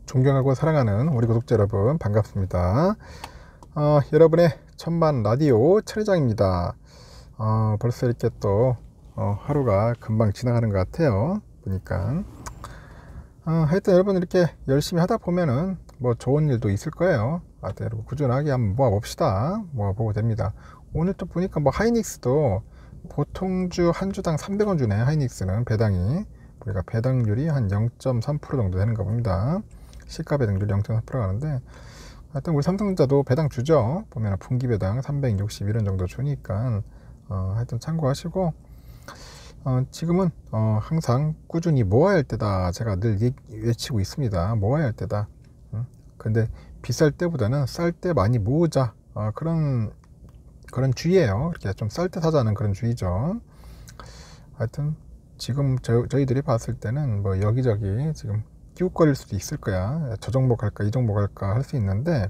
존경하고 사랑하는 우리 구독자 여러분 반갑습니다. 여러분의 천만 라디오 천회장입니다. 벌써 이렇게 또 하루가 금방 지나가는 것 같아요. 보니까 하여튼 여러분 이렇게 열심히 하다 보면은 뭐 좋은 일도 있을 거예요. 하여튼 여러분 꾸준하게 한번 모아봅시다. 모아보고 됩니다. 오늘 또 보니까 뭐 하이닉스도 보통주 한 주당 300원 주네. 하이닉스는 배당이 우리가 배당률이 한 0.3% 정도 되는 거 봅니다. 시가 배당률 0.4%가 가는데 하여튼 우리 삼성전자도 배당 주죠. 보면 분기 배당 361원 정도 주니까 하여튼 참고하시고 지금은 항상 꾸준히 모아야 할 때다. 제가 늘 외치고 있습니다. 모아야 할 때다. 근데 비쌀 때보다는 쌀 때 많이 모으자. 그런 주의예요. 이렇게 좀 쌀 때 사자는 그런 주의죠. 하여튼 지금 저희들이 봤을 때는 뭐 여기저기 지금 끼웃거릴 수도 있을 거야. 저 종목 할까 이 종목 할까 할 수 있는데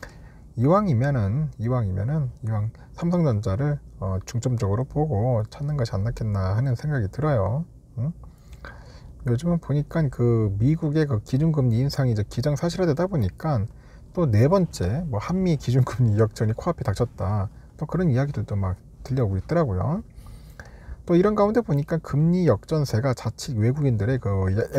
이왕 삼성전자를 중점적으로 보고 찾는 것이 안 낫겠나 하는 생각이 들어요. 요즘은 보니까 그 미국의 그 기준금리 인상이 이제 기정사실화되다 보니까 또 네 번째 뭐 한미 기준금리 역전이 코앞에 닥쳤다. 또 그런 이야기들도 막 들려오고 있더라고요. 또 이런 가운데 보니까 금리 역전세가 자칫 외국인들의 그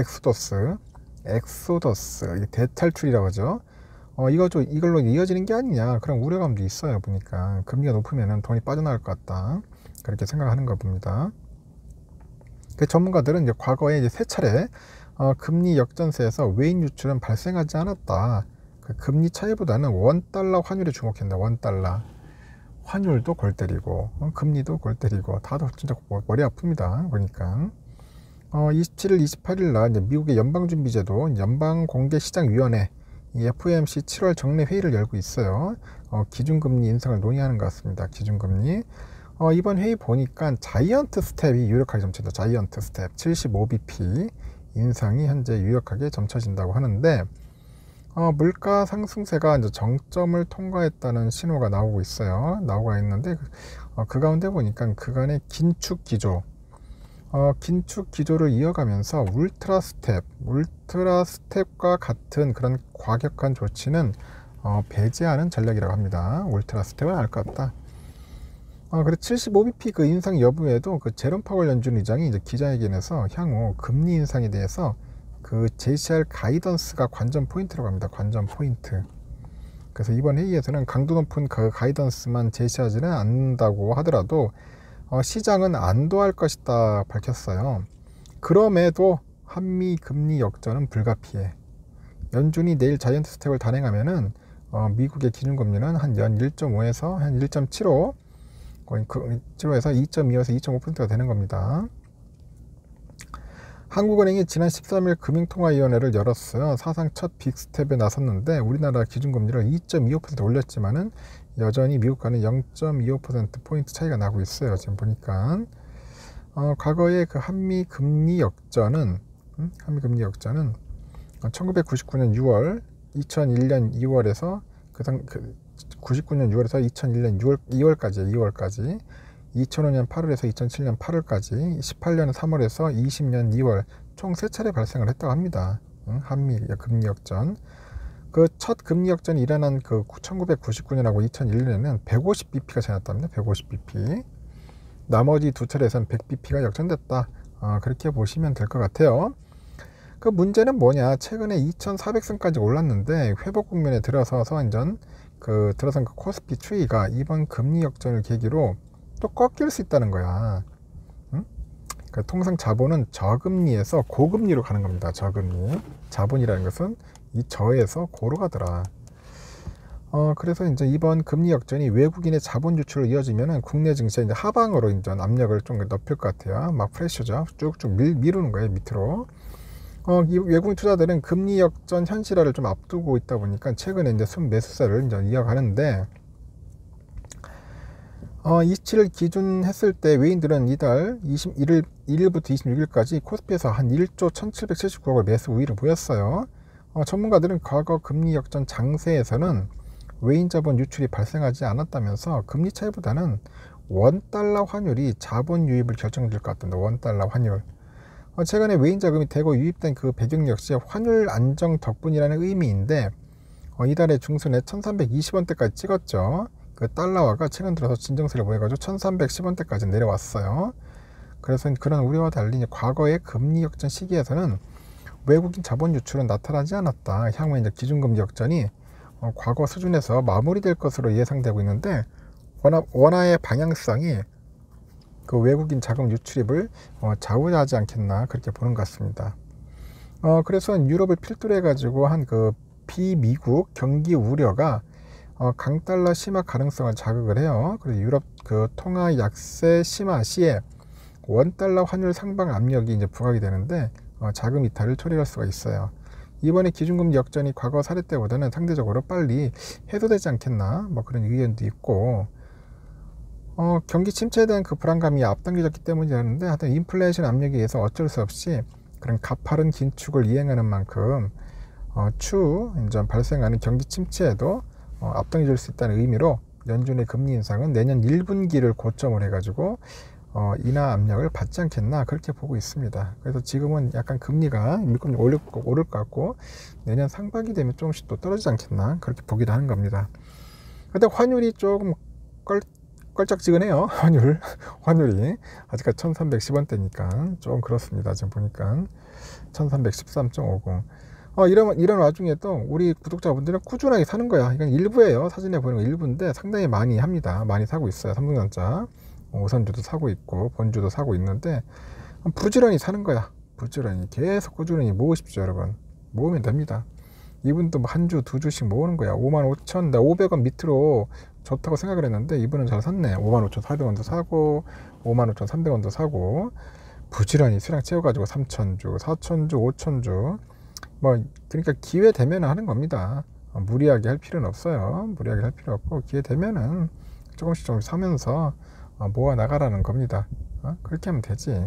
엑소더스 대탈출이라고 하죠. 이걸로 이어지는 게 아니냐 그런 우려감도 있어요. 보니까 금리가 높으면 돈이 빠져나갈 것 같다 그렇게 생각하는 거 봅니다. 그 전문가들은 이제 과거에 이제 세 차례 금리 역전세에서 외인 유출은 발생하지 않았다. 그 금리 차이보다는 원달러 환율에 주목한다. 원달러 환율도 골 때리고 금리도 골 때리고 다들 진짜 머리 아픕니다. 보니까 27일 28일 날 이제 미국의 연방준비제도 연방공개시장위원회 FOMC 7월 정례 회의를 열고 있어요. 기준금리 인상을 논의하는 것 같습니다. 기준금리 이번 회의 보니까 자이언트 스텝이 유력하게 점쳐진다. 자이언트 스텝 75bp 인상이 현재 유력하게 점쳐진다고 하는데 물가 상승세가 이제 정점을 통과했다는 신호가 나오고 있어요. 나오고 있는데 그 가운데 보니까 그간의 긴축 기조를 이어가면서 울트라 스텝과 같은 그런 과격한 조치는 배제하는 전략이라고 합니다. 울트라 스텝은 알 것 같다. 그리고 75bp 그 인상 여부에도 그 제롬 파월 연준 의장이 이제 기자회견에서 향후 금리 인상에 대해서 그 제시할 가이던스가 관전 포인트라고 합니다. 관전 포인트. 그래서 이번 회의에서는 강도 높은 그 가이던스만 제시하지는 않는다고 하더라도 시장은 안도할 것이다 밝혔어요. 그럼에도 한미 금리 역전은 불가피해. 연준이 내일 자이언트 스텝을 단행하면은 미국의 기준금리는 한 연 1.5에서 한 1.75, 거의 7에서 2.2에서 2.5%가 되는 겁니다. 한국은행이 지난 13일 금융통화위원회를 열었어요. 사상 첫 빅스텝에 나섰는데 우리나라 기준금리를 2.25% 올렸지만은 여전히 미국과는 0.25%포인트 차이가 나고 있어요. 지금 보니까 과거의 그 한미 금리 역전은 1999년 6월, 2001년 2월에서 99년 6월에서 2001년 2월까지 2005년 8월에서 2007년 8월까지 18년 3월에서 20년 2월 총 3차례 발생을 했다고 합니다. 한미 금리 역전. 그 첫 금리 역전이 일어난 그 1999년하고 2001년에는 150bp가 차이 났답니다. 150bp. 나머지 두 차례에서는 100bp가 역전됐다. 그렇게 보시면 될 것 같아요. 그 문제는 뭐냐? 최근에 2,400선까지 올랐는데 회복 국면에 들어서서 들어선 그 코스피 추이가 이번 금리 역전을 계기로 또 꺾일 수 있다는 거야. 그러니까 통상 자본은 저금리에서 고금리로 가는 겁니다. 저금리. 자본이라는 것은 이 저에서 고로 가더라. 그래서 이제 이번 금리 역전이 외국인의 자본 유출로 이어지면은 국내 증시에 이제 하방으로 이제 압력을 좀 높일 것 같아요. 막 프레셔죠. 쭉쭉 미루는 거예요. 밑으로. 이 외국인 투자들은 금리 역전 현실화를 좀 앞두고 있다 보니까 최근에 이제 순매수세를 이제 이어가는데 27일 기준 했을 때 외인들은 이달 21일부터 26일까지 코스피에서 한 1조 1779억을 매수 우위를 보였어요. 전문가들은 과거 금리 역전 장세에서는 외인 자본 유출이 발생하지 않았다면서 금리 차이보다는 원달러 환율이 자본 유입을 결정질 것 같던데 원달러 환율. 최근에 외인 자금이 대거 유입된 그 배경 역시 환율 안정 덕분이라는 의미인데 이달의 중순에 1320원대까지 찍었죠. 그 달러화가 최근 들어서 진정세를 보여가지고 1310원대까지 내려왔어요. 그래서 그런 우려와 달리 과거의 금리 역전 시기에서는 외국인 자본 유출은 나타나지 않았다. 향후에 이제 기준금리 역전이 과거 수준에서 마무리될 것으로 예상되고 있는데 원화의 방향성이 그 외국인 자금 유출입을 좌우하지 않겠나 그렇게 보는 것 같습니다. 그래서 유럽을 필두로 해가지고 한 그 비미국 경기 우려가 강달러 심화 가능성을 자극을 해요. 그래서 유럽 그 통화 약세 심화 시에 원달러 환율 상방 압력이 이제 부각이 되는데 자금 이탈을 초래할 수가 있어요. 이번에 기준금리 역전이 과거 사례 때보다는 상대적으로 빨리 해소되지 않겠나 뭐 그런 의견도 있고 경기 침체에 대한 그 불안감이 앞당겨졌기 때문이라는데 하여튼 인플레이션 압력에 의해서 어쩔 수 없이 그런 가파른 긴축을 이행하는 만큼 추후 이제 발생하는 경기 침체에도 앞당겨질 수 있다는 의미로 연준의 금리 인상은 내년 1분기를 고점을 해가지고 인하 압력을 받지 않겠나 그렇게 보고 있습니다. 그래서 지금은 약간 금리가 밀금리 오를 것 같고 내년 상반기 되면 조금씩 또 떨어지지 않겠나 그렇게 보기도 하는 겁니다. 근데 환율이 조금 껄쩍지근해요. 환율이 아직까지 1310원대니까 좀 그렇습니다. 지금 보니까 1313.50. 이런 와중에도 우리 구독자분들은 꾸준하게 사는 거야. 이건 일부예요. 사진에 보이는 거 일부인데 상당히 많이 합니다. 많이 사고 있어요. 삼성전자 우선주도 사고 있고 본주도 사고 있는데 부지런히 사는 거야. 부지런히 계속 꾸준히 모으십시오. 여러분 모으면 됩니다. 이분도 한 주, 두 주씩 모으는 거야. 55,000, 나 500원 밑으로 좋다고 생각을 했는데 이분은 잘 샀네. 55,400원도 사고 55,300원도 사고 부지런히 수량 채워가지고 3,000주, 4,000주, 5,000주 뭐 그러니까 기회 되면 하는 겁니다. 무리하게 할 필요는 없어요. 무리하게 할 필요 없고 기회 되면은 조금씩 사면서 모아 나가라는 겁니다. 그렇게 하면 되지.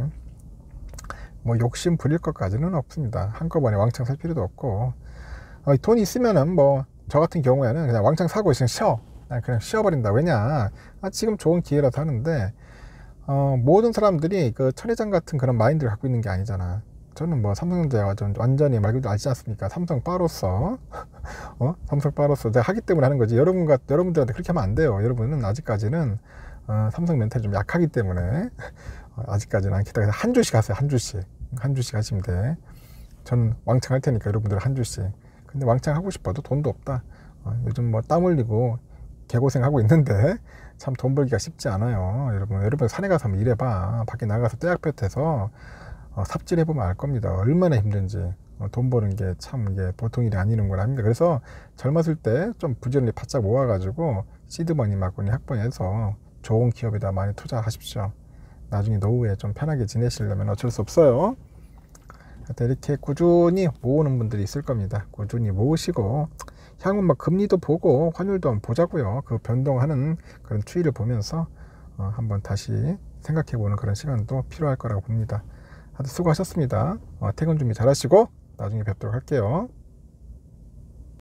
뭐 욕심 부릴 것까지는 없습니다. 한꺼번에 왕창 살 필요도 없고 돈 있으면은 뭐 저 같은 경우에는 그냥 왕창 사고 있으면 그냥 쉬어버린다. 왜냐 지금 좋은 기회라서 하는데 모든 사람들이 그 천회장 같은 그런 마인드를 갖고 있는 게 아니잖아. 저는 뭐 삼성전자가 좀 완전히 말 그대로 알지 않습니까? 삼성 바로서 삼성 바로서 내가 하기 때문에 하는 거지. 여러분들한테 그렇게 하면 안 돼요. 여러분은 아직까지는 삼성 멘탈이 좀 약하기 때문에 아직까지는 안 기다려서 한 주씩 하세요. 한 주씩 하시면 돼. 저는 왕창 할 테니까 여러분들 한 주씩. 근데 왕창 하고 싶어도 돈도 없다. 요즘 뭐 땀 흘리고 개고생 하고 있는데 참 돈 벌기가 쉽지 않아요. 여러분 산에 가서 한번 일해봐. 밖에 나가서 떼약볕에서 삽질해보면 알 겁니다. 얼마나 힘든지. 돈 버는 게 참 이게 보통 일이 아니는구나 합니다. 그래서 젊었을 때 좀 부지런히 바짝 모아가지고 시드머니 막거니 학번해서 좋은 기업에다 많이 투자하십시오. 나중에 노후에 좀 편하게 지내시려면 어쩔 수 없어요. 이렇게 꾸준히 모으는 분들이 있을 겁니다. 꾸준히 모으시고 향후 막 금리도 보고 환율도 한번 보자고요. 그 변동하는 그런 추이를 보면서 한번 다시 생각해보는 그런 시간도 필요할 거라고 봅니다. 하여튼 수고하셨습니다. 퇴근 준비 잘 하시고 나중에 뵙도록 할게요.